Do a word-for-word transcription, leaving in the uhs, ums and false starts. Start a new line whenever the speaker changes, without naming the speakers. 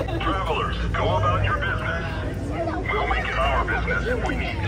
Travelers, go about your business. We'll make it our business if we need